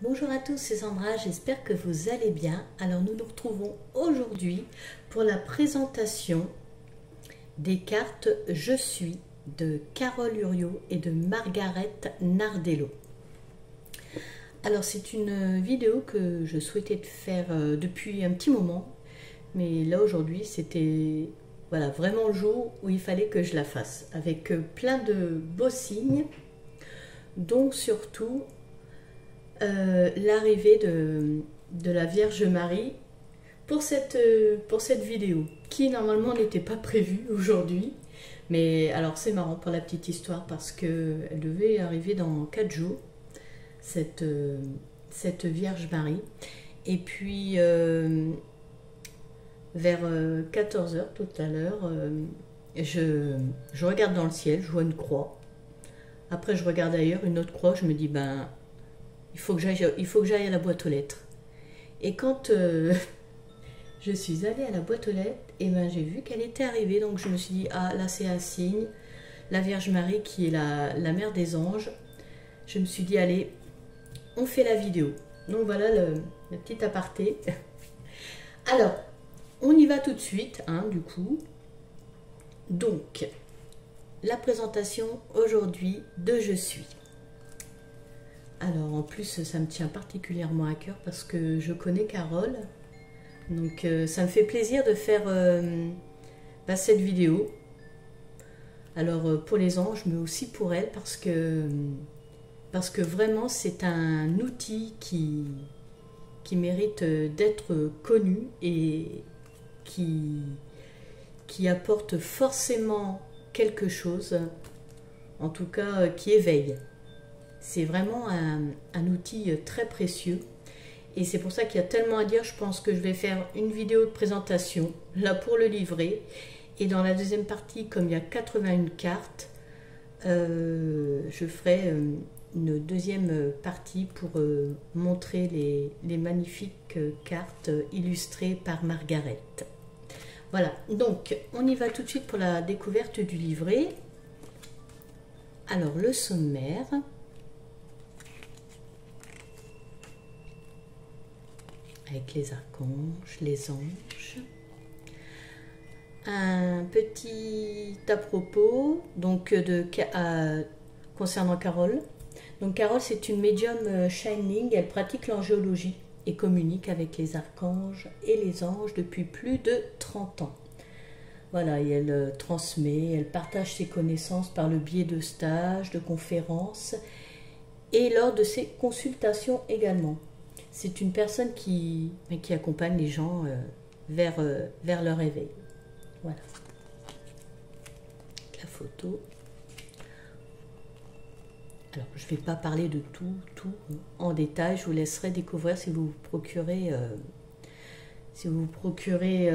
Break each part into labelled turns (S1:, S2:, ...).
S1: Bonjour à tous, c'est Sandra, j'espère que vous allez bien. Alors nous nous retrouvons aujourd'hui pour la présentation des cartes Je suis de Carole Uriot et de Margaret Nardello. Alors c'est une vidéo que je souhaitais faire depuis un petit moment, mais là aujourd'hui c'était vraiment le jour où il fallait que je la fasse, avec plein de beaux signes, dont surtout l'arrivée de la Vierge Marie pour cette vidéo, qui normalement n'était pas prévue aujourd'hui. Mais alors c'est marrant pour la petite histoire, parce qu'elle devait arriver dans 4 jours, cette Vierge Marie. Et puis vers 14 h tout à l'heure, je regarde dans le ciel, je vois une croix. Après je regarde ailleurs, une autre croix, je me dis ben il faut que j'aille à la boîte aux lettres. Et quand je suis allée à la boîte aux lettres, et ben j'ai vu qu'elle était arrivée. Donc je me suis dit, ah là c'est un signe. La Vierge Marie qui est la mère des anges. Je me suis dit, allez, on fait la vidéo. Donc voilà le petit aparté. Alors, on y va tout de suite, hein, du coup. Donc, la présentation aujourd'hui de Je suis. Alors en plus ça me tient particulièrement à cœur parce que je connais Carole, donc ça me fait plaisir de faire cette vidéo. Alors pour les anges, mais aussi pour elle, parce que vraiment c'est un outil qui mérite d'être connu et qui apporte forcément quelque chose, en tout cas qui éveille. C'est vraiment un outil très précieux, et c'est pour ça qu'il y a tellement à dire. Je pense que je vais faire une vidéo de présentation là pour le livret, et dans la deuxième partie, comme il y a 81 cartes, je ferai une deuxième partie pour montrer les magnifiques cartes illustrées par Margaret. Voilà, donc on y va tout de suite pour la découverte du livret. Alors le sommaire. Avec les archanges, les anges. Un petit à propos donc concernant Carole. Donc Carole, c'est une médium shining, elle pratique l'angéologie et communique avec les archanges et les anges depuis plus de 30 ans. Voilà, et elle transmet, elle partage ses connaissances par le biais de stages, de conférences et lors de ses consultations également. C'est une personne qui accompagne les gens vers leur éveil. Voilà. La photo. Alors, je ne vais pas parler de tout en détail. Je vous laisserai découvrir si vous vous procurez,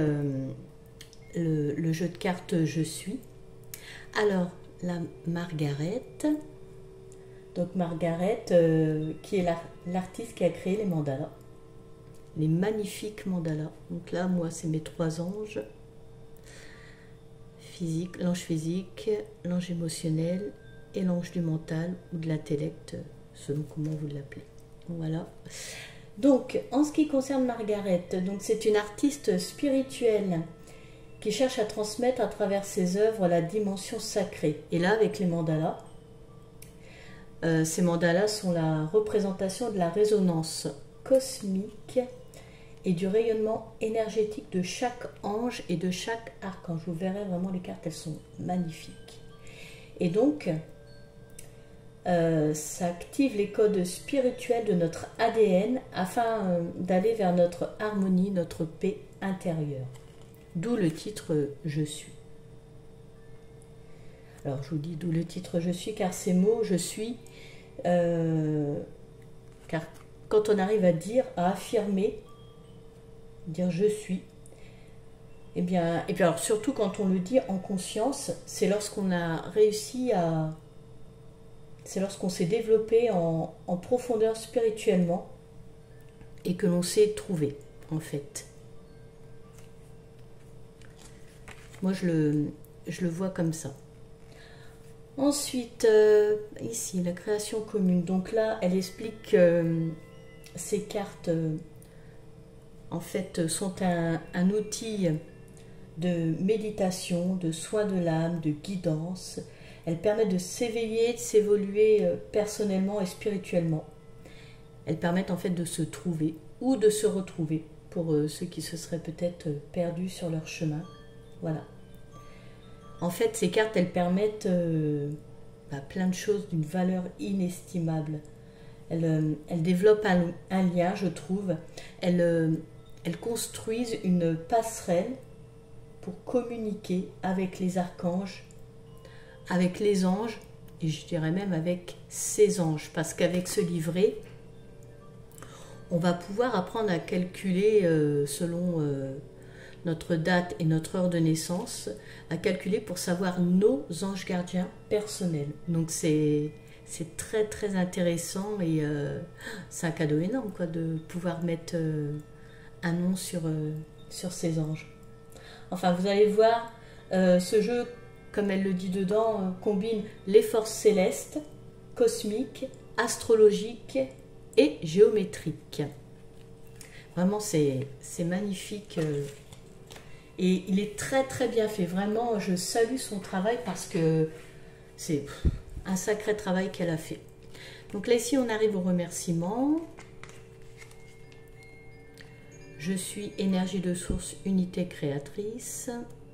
S1: le jeu de cartes Je suis. Alors, la Margaret. Donc Margaret, qui est l'artiste qui a créé les mandalas, les magnifiques mandalas. Donc là, moi, c'est mes 3 anges physiques, l'ange physique, l'ange émotionnel et l'ange du mental ou de l'intellect, selon comment vous l'appelez. Voilà. Donc, en ce qui concerne Margaret, donc c'est une artiste spirituelle qui cherche à transmettre à travers ses œuvres la dimension sacrée. Et là, avec les mandalas, ces mandalas sont la représentation de la résonance cosmique et du rayonnement énergétique de chaque ange et de chaque archange. Vous verrez vraiment les cartes, elles sont magnifiques. Et donc, ça active les codes spirituels de notre ADN afin d'aller vers notre harmonie, notre paix intérieure. D'où le titre Je suis. Alors je vous dis d'où le titre Je suis, car ces mots Je suis, car quand on arrive à dire, à affirmer, dire Je suis, et puis alors surtout quand on le dit en conscience, c'est lorsqu'on a réussi à, c'est lorsqu'on s'est développé en profondeur spirituellement et que l'on s'est trouvé en fait. Moi je le vois comme ça. Ensuite, ici, la création commune. Donc là, elle explique ces cartes, en fait, sont un outil de méditation, de soin de l'âme, de guidance. Elles permettent de s'éveiller, de s'évoluer personnellement et spirituellement. Elles permettent en fait de se trouver ou de se retrouver pour ceux qui se seraient peut-être perdus sur leur chemin. Voilà. En fait, ces cartes, elles permettent plein de choses d'une valeur inestimable. Elles développent un lien, je trouve. Elles construisent une passerelle pour communiquer avec les archanges, avec les anges, et je dirais même avec ces anges, parce qu'avec ce livret, on va pouvoir apprendre à calculer selon notre date et notre heure de naissance, à calculer pour savoir nos anges gardiens personnels. Donc c'est très très intéressant et c'est un cadeau énorme quoi, de pouvoir mettre un nom sur ces anges. Enfin, vous allez voir, ce jeu, comme elle le dit dedans, combine les forces célestes, cosmiques, astrologiques et géométriques. Vraiment, c'est magnifique. Et il est très très bien fait. Vraiment, je salue son travail parce que c'est un sacré travail qu'elle a fait. Donc là, ici, on arrive au remerciement. Je suis énergie de source, unité créatrice.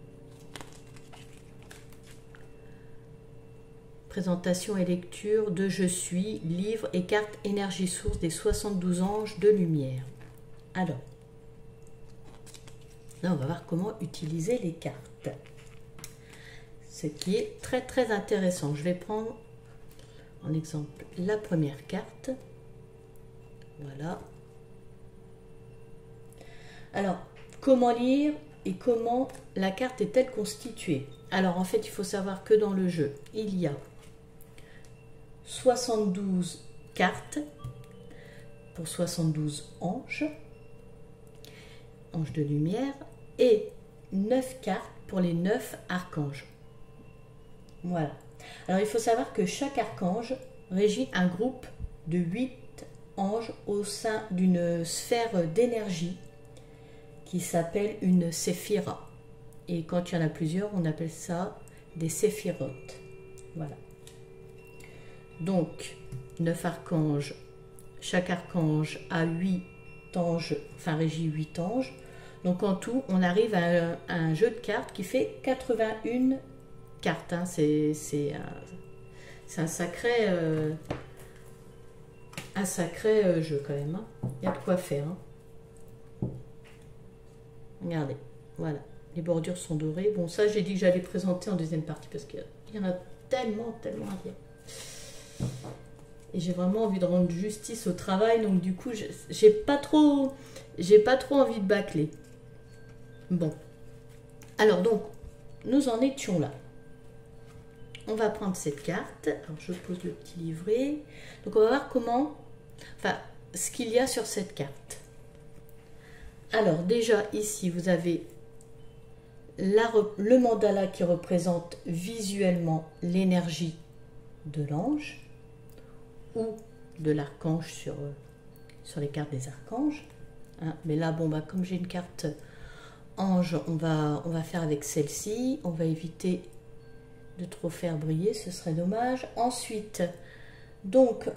S1: Présentation et lecture de Je suis, livre et carte énergie source des 72 anges de lumière. Alors, là, on va voir comment utiliser les cartes. Ce qui est très très intéressant. Je vais prendre en exemple la première carte. Voilà. Alors, comment lire et comment la carte est-elle constituée? Alors, en fait, il faut savoir que dans le jeu, il y a 72 cartes pour 72 anges, anges de lumière, et 9 cartes pour les 9 archanges. Voilà. Alors, il faut savoir que chaque archange régit un groupe de 8 anges au sein d'une sphère d'énergie qui s'appelle une séphira. Et quand il y en a plusieurs, on appelle ça des séphirotes. Voilà. Donc, 9 archanges. Chaque archange a 8 anges, enfin régit 8 anges. Donc en tout, on arrive à un jeu de cartes qui fait 81 cartes. Hein. C'est un sacré jeu quand même. Hein. Il y a de quoi faire. Hein. Regardez, voilà, les bordures sont dorées. Bon, ça, j'ai dit que j'allais présenter en deuxième partie parce qu'il y en a tellement, tellement à dire. Et j'ai vraiment envie de rendre justice au travail, donc du coup, j'ai pas trop envie de bâcler. Bon, alors donc, nous en étions là. On va prendre cette carte. Alors, je pose le petit livret. Donc, on va voir comment, enfin, ce qu'il y a sur cette carte. Alors déjà ici vous avez le mandala qui représente visuellement l'énergie de l'ange ou de l'archange sur les cartes des archanges. Hein. Mais là bon comme j'ai une carte ange, on va faire avec celle-ci. On va éviter de trop faire briller, ce serait dommage. Ensuite donc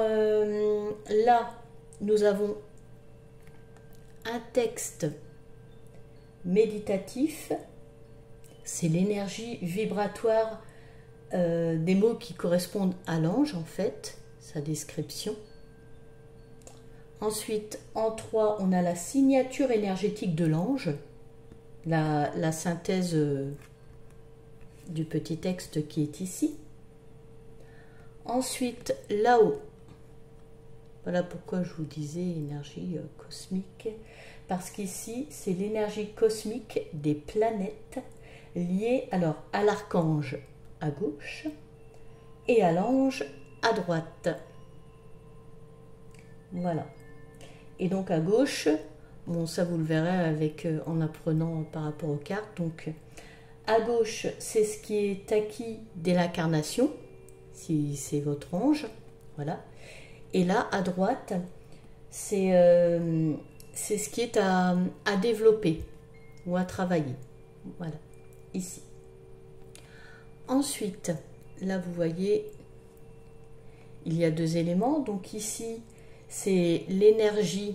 S1: là nous avons un texte méditatif, c'est l'énergie vibratoire des mots qui correspondent à l'ange en fait, sa description. Ensuite, en 3, on a la signature énergétique de l'ange, la synthèse du petit texte qui est ici. Ensuite, là-haut, voilà pourquoi je vous disais énergie cosmique, parce qu'ici, c'est l'énergie cosmique des planètes liées alors à l'archange à gauche et à l'ange à droite. Voilà. Et donc à gauche, bon ça vous le verrez avec, en apprenant par rapport aux cartes, donc à gauche, c'est ce qui est acquis dès l'incarnation, si c'est votre ange, voilà. Et là, à droite, c'est ce qui est à développer ou à travailler. Voilà, ici. Ensuite, là vous voyez, il y a deux éléments. Donc ici, c'est l'énergie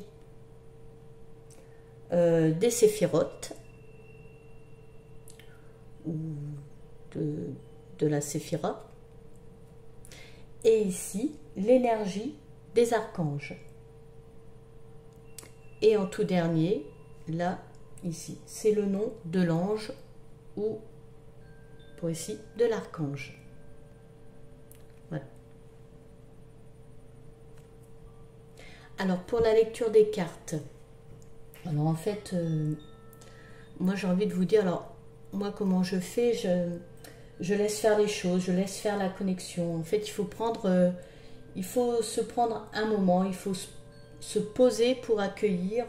S1: des séphirotes, ou de la séphira. Et ici, l'énergie des archanges. Et en tout dernier, là, ici, c'est le nom de l'ange ou, pour ici, de l'archange. Voilà. Alors, pour la lecture des cartes, alors en fait, moi j'ai envie de vous dire, alors, moi comment je fais, je laisse faire les choses, je laisse faire la connexion. En fait, il faut se prendre un moment, il faut se poser pour accueillir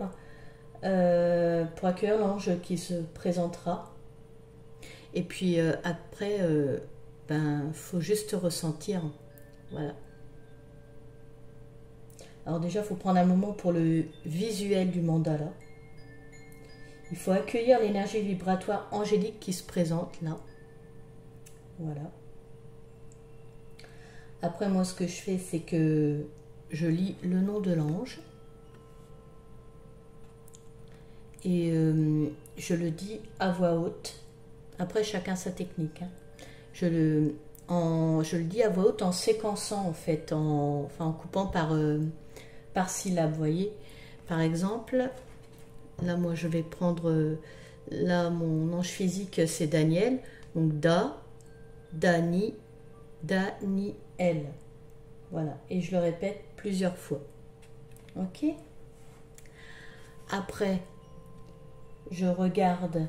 S1: l'ange qui se présentera. Et puis après, faut juste ressentir. Voilà. Alors déjà, il faut prendre un moment pour le visuel du mandala. Il faut accueillir l'énergie vibratoire angélique qui se présente là. Voilà. Après, moi, ce que je fais, c'est que je lis le nom de l'ange. Et je le dis à voix haute. Après, chacun sa technique. Hein. Je le dis à voix haute en séquençant, en fait, en coupant par syllabe, vous voyez. Par exemple, là, moi, je vais prendre... là, mon ange physique, c'est Daniel. Donc, Daniel. Voilà. Et je le répète plusieurs fois. Ok? Après, je regarde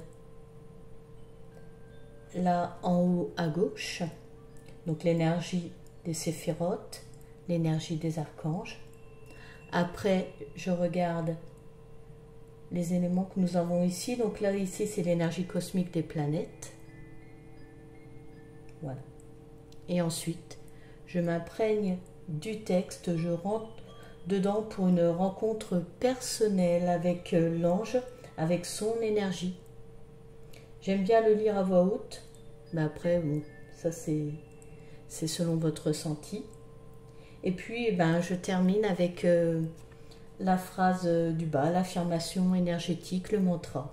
S1: là en haut à gauche, donc l'énergie des séphirotes, l'énergie des archanges. Après, je regarde les éléments que nous avons ici. Donc là, ici, c'est l'énergie cosmique des planètes. Voilà. Et ensuite, je m'imprègne du texte, je rentre dedans pour une rencontre personnelle avec l'ange, avec son énergie. J'aime bien le lire à voix haute, mais après, bon, ça c'est selon votre ressenti. Et puis, je termine avec la phrase du bas, l'affirmation énergétique, le mantra.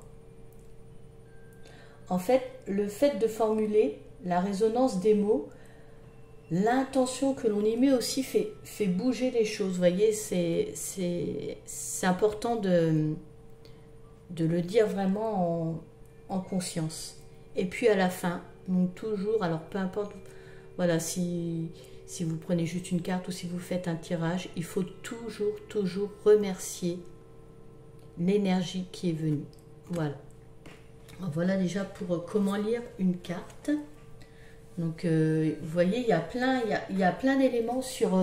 S1: En fait, le fait de formuler la résonance des mots, l'intention que l'on y met aussi fait bouger les choses. Vous voyez, c'est important de le dire vraiment en conscience. Et puis à la fin, donc toujours, alors peu importe, voilà, si vous prenez juste une carte ou si vous faites un tirage, il faut toujours remercier l'énergie qui est venue. Voilà. Voilà déjà pour comment lire une carte. Donc, vous voyez, il y a plein d'éléments sur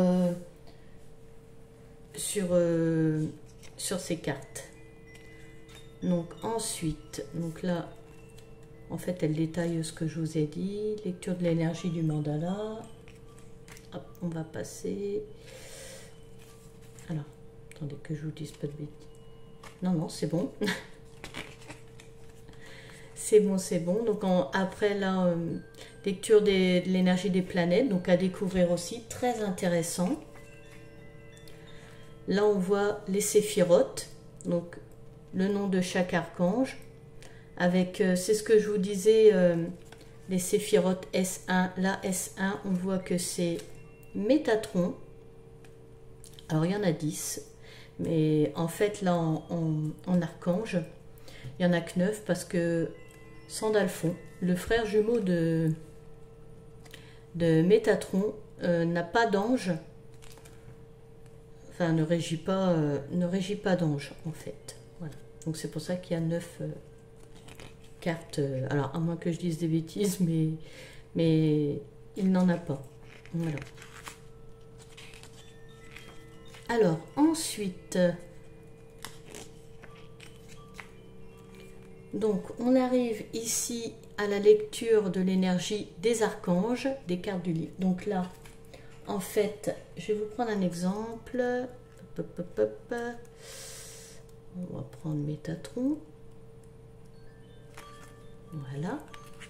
S1: ces cartes. Donc, ensuite, donc là, en fait, elle détaille ce que je vous ai dit. Lecture de l'énergie du mandala. Hop, on va passer. Alors, attendez que je vous dise pas de bêtises. Non, c'est bon. C'est bon. Donc, après, là... lecture de l'énergie des planètes, donc à découvrir aussi, très intéressant. Là, on voit les séphirotes, donc le nom de chaque archange, avec, c'est ce que je vous disais, les séphirotes S1. Là, S1, on voit que c'est Métatron. Alors, il y en a 10, mais en fait, là, en archange, il n'y en a que 9, parce que Sandalphon, le frère jumeau de Métatron, n'a pas d'ange, enfin ne régit pas d'ange en fait. Voilà. Donc c'est pour ça qu'il y a 9 cartes. Alors à moins que je dise des bêtises, mais il n'en a pas. Voilà. Alors ensuite, donc on arrive ici à la lecture de l'énergie des archanges, des cartes du livre. Donc là, en fait, je vais vous prendre un exemple. On va prendre Métatron. Voilà.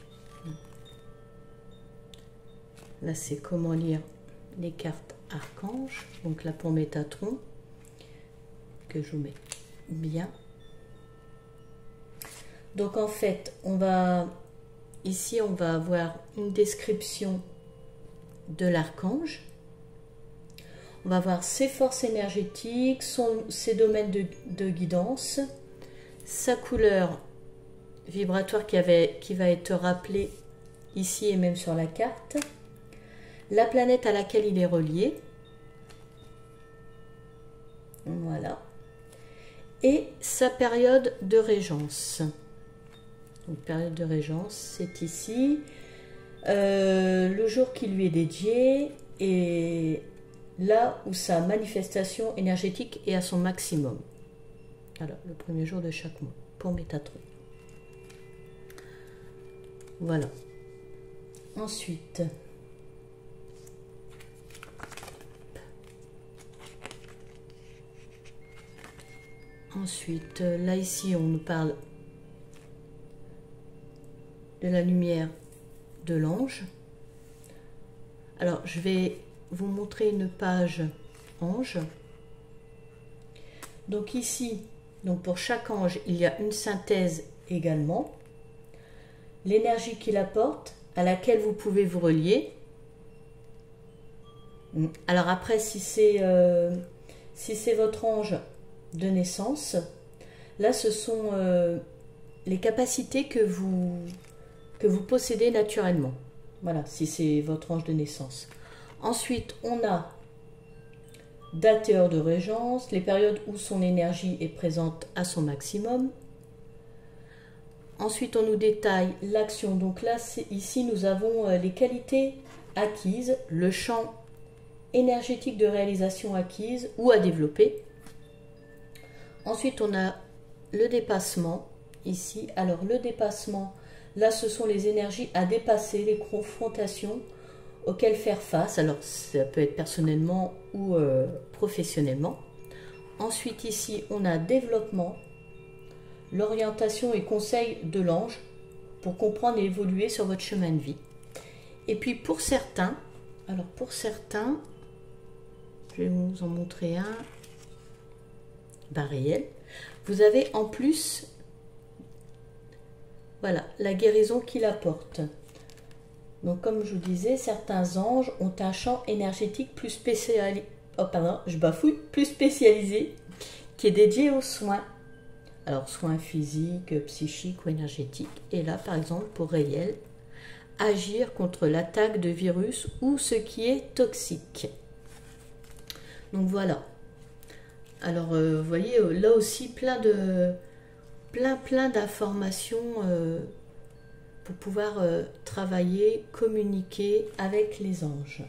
S1: Là, c'est comment lire les cartes archanges. Donc là, pour Métatron, que je vous mets bien. Donc en fait, ici, on va avoir une description de l'archange. On va voir ses forces énergétiques, ses domaines de guidance, sa couleur vibratoire qui va être rappelée ici et même sur la carte, la planète à laquelle il est relié, voilà, et sa période de régence. Donc période de régence, c'est ici, le jour qui lui est dédié et là où sa manifestation énergétique est à son maximum. Alors, le premier jour de chaque mois, pour Métatron. Voilà. Ensuite, là ici, on nous parle de la lumière de l'ange. Alors, je vais vous montrer une page ange. Donc ici, donc pour chaque ange, il y a une synthèse également. L'énergie qu'il apporte, à laquelle vous pouvez vous relier. Alors après, si c'est votre ange de naissance, là ce sont les capacités que vous possédez naturellement. Voilà, si c'est votre ange de naissance. Ensuite, on a date et heure de régence, les périodes où son énergie est présente à son maximum. Ensuite, on nous détaille l'action. Donc là, ici, nous avons les qualités acquises, le champ énergétique de réalisation acquise ou à développer. Ensuite, on a le dépassement, ici. Alors, le dépassement, là, ce sont les énergies à dépasser, les confrontations auxquelles faire face. Alors, ça peut être personnellement ou professionnellement. Ensuite, ici, on a développement, l'orientation et conseil de l'ange pour comprendre et évoluer sur votre chemin de vie. Et puis, pour certains, je vais vous en montrer un réel. Vous avez en plus, voilà, la guérison qu'il apporte. Donc, comme je vous disais, certains anges ont un champ énergétique plus spécialisé, plus spécialisé, qui est dédié aux soins. Alors, soins physiques, psychiques ou énergétiques. Et là, par exemple, pour Réel, agir contre l'attaque de virus ou ce qui est toxique. Donc, voilà. Alors, vous voyez, là aussi, plein d'informations pour pouvoir travailler, communiquer avec les anges.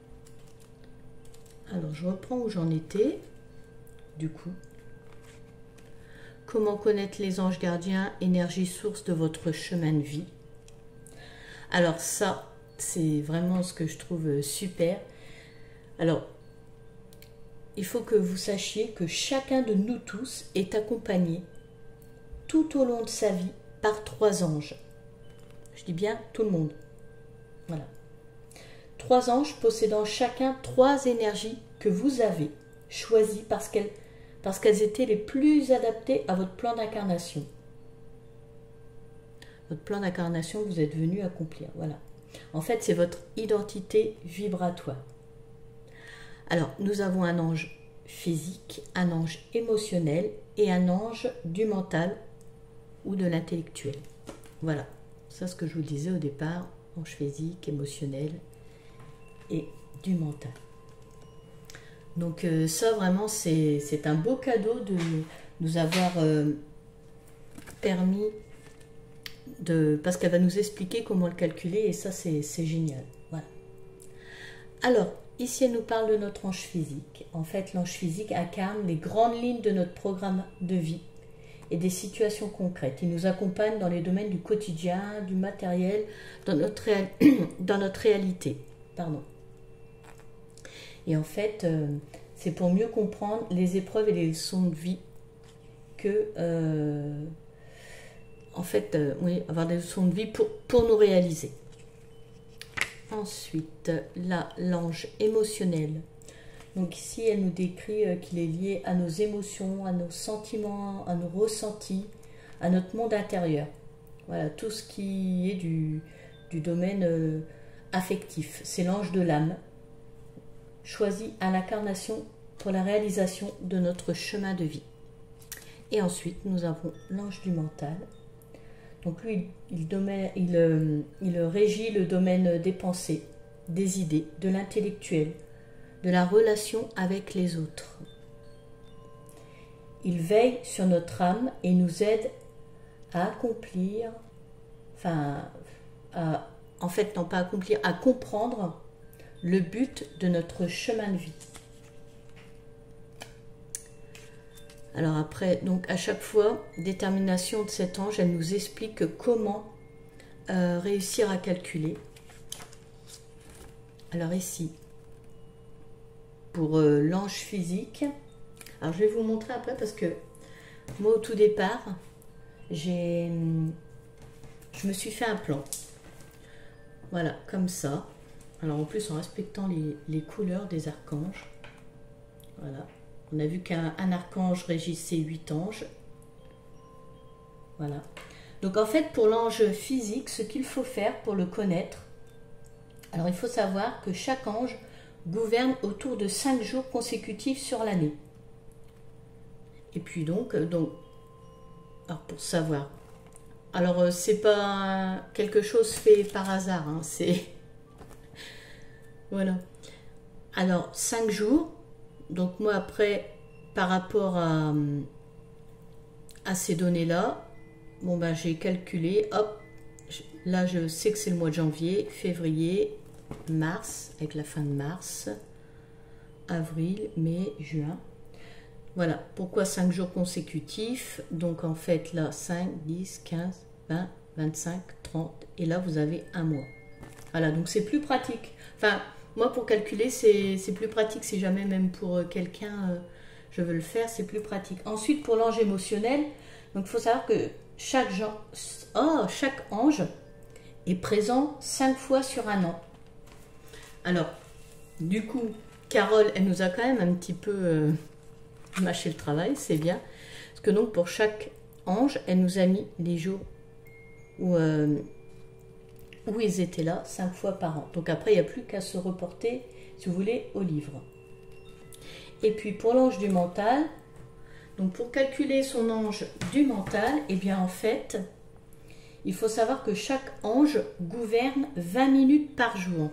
S1: Alors, je reprends où j'en étais, du coup. Comment connaître les anges gardiens, énergie source de votre chemin de vie. Alors ça, c'est vraiment ce que je trouve super. Alors, il faut que vous sachiez que chacun de nous tous est accompagné tout au long de sa vie par 3 anges. Je dis bien tout le monde. Voilà. 3 anges possédant chacun 3 énergies que vous avez choisies parce qu'elles étaient les plus adaptées à votre plan d'incarnation. Votre plan d'incarnation, vous êtes venu accomplir. Voilà. En fait, c'est votre identité vibratoire. Alors, nous avons un ange physique, un ange émotionnel et un ange du mental ou de l'intellectuel. Voilà. C'est ce que je vous disais au départ. Ange physique, émotionnel et du mental. Donc ça vraiment c'est un beau cadeau de nous avoir permis parce qu'elle va nous expliquer comment le calculer et ça c'est génial. Voilà. Alors ici elle nous parle de notre ange physique. En fait l'ange physique incarne les grandes lignes de notre programme de vie et des situations concrètes. Il nous accompagne dans les domaines du quotidien, du matériel, dans notre réalité. Pardon. Et en fait, C'est pour mieux comprendre les épreuves et les leçons de vie que, en fait, oui, avoir des leçons de vie pour nous réaliser. Ensuite, là, l'ange émotionnel. Donc ici, elle nous décrit qu'il est lié à nos émotions, à nos sentiments, à nos ressentis, à notre monde intérieur. Voilà, tout ce qui est du domaine affectif. C'est l'ange de l'âme, choisi à l'incarnation pour la réalisation de notre chemin de vie. Et ensuite, nous avons l'ange du mental. Donc lui, il régit le domaine des pensées, des idées, de l'intellectuel, de la relation avec les autres. Il veille sur notre âme et nous aide à accomplir, en fait, non pas accomplir, à comprendre le but de notre chemin de vie. Alors après, donc à chaque fois, détermination de cet ange, elle nous explique comment réussir à calculer. Alors ici, pour l'ange physique, alors je vais vous montrer après parce que moi au tout départ, je me suis fait un plan. Voilà, comme ça. Alors en plus en respectant les couleurs des archanges. Voilà. On a vu qu'un archange régissait 8 anges. Voilà. Donc en fait, pour l'ange physique, ce qu'il faut faire pour le connaître, alors il faut savoir que chaque ange gouverne autour de 5 jours consécutifs sur l'année. Et puis donc alors pour savoir. Alors c'est pas quelque chose fait par hasard, hein, c'est... Voilà. Alors 5 jours. Donc moi après, par rapport à ces données-là, bon ben j'ai calculé, hop, là je sais que c'est le mois de janvier, février, mars, avec la fin de mars, avril, mai, juin. Voilà, pourquoi 5 jours consécutifs? Donc en fait là, 5, 10, 15, 20, 25, 30, et là vous avez un mois. Voilà, donc c'est plus pratique. Enfin, moi, pour calculer, c'est plus pratique. Si jamais, même pour quelqu'un, je veux le faire, c'est plus pratique. Ensuite, pour l'ange émotionnel, donc il faut savoir que chaque ange est présent 5 fois sur un an. Alors, du coup, Carole, elle nous a quand même un petit peu mâché le travail, c'est bien. Parce que donc, pour chaque ange, elle nous a mis les jours où ils étaient là 5 fois par an. Donc après, il n'y a plus qu'à se reporter, si vous voulez, au livre. Et puis pour l'ange du mental, donc pour calculer son ange du mental, eh bien en fait, il faut savoir que chaque ange gouverne 20 minutes par jour.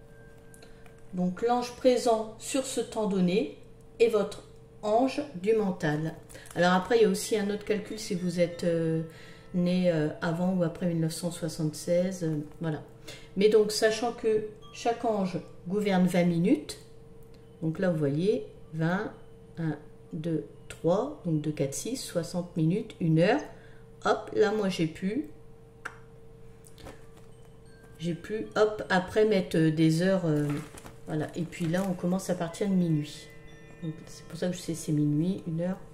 S1: Donc l'ange présent sur ce temps donné est votre ange du mental. Alors après, il y a aussi un autre calcul si vous êtes... né avant ou après 1976, voilà. Mais donc, sachant que chaque ange gouverne 20 minutes, donc là, vous voyez, 20, 1, 2, 3, donc 2, 4, 6, 60 minutes, 1 heure. Hop, là, moi, j'ai pu, hop, après mettre des heures, voilà. Et puis là, on commence à partir de minuit. C'est pour ça que je sais c'est minuit, 1 heure.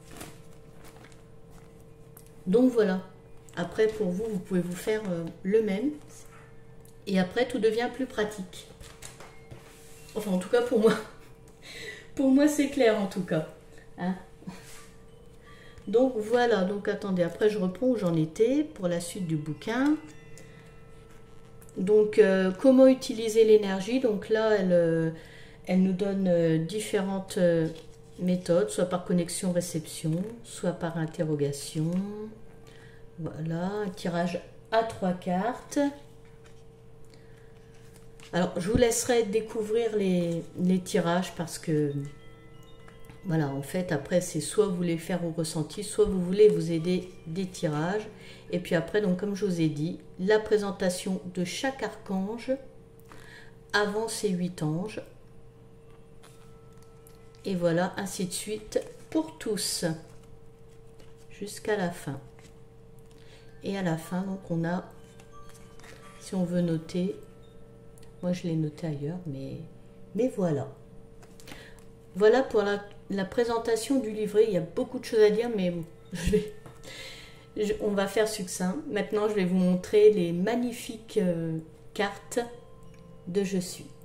S1: Donc, voilà. Après, pour vous, vous pouvez vous faire le même. Et après, tout devient plus pratique. Enfin, en tout cas, pour moi. Pour moi, c'est clair, en tout cas. Hein? Donc, voilà. Donc, attendez. Après, je reprends où j'en étais pour la suite du bouquin. Donc, comment utiliser l'énergie? Donc là, elle nous donne différentes méthodes, soit par connexion-réception, soit par interrogation. Voilà, un tirage à 3 cartes. Alors, je vous laisserai découvrir les tirages parce que, voilà, en fait, après, c'est soit vous voulez faire au ressenti, soit vous voulez vous aider des tirages. Et puis après, donc, comme je vous ai dit, la présentation de chaque archange avant ces 8 anges. Et voilà, ainsi de suite pour tous, jusqu'à la fin. Et à la fin, donc on a, si on veut noter, moi je l'ai noté ailleurs, mais voilà. Voilà pour la présentation du livret. Il y a beaucoup de choses à dire, mais bon, on va faire succinct. Maintenant, je vais vous montrer les magnifiques cartes de Je suis.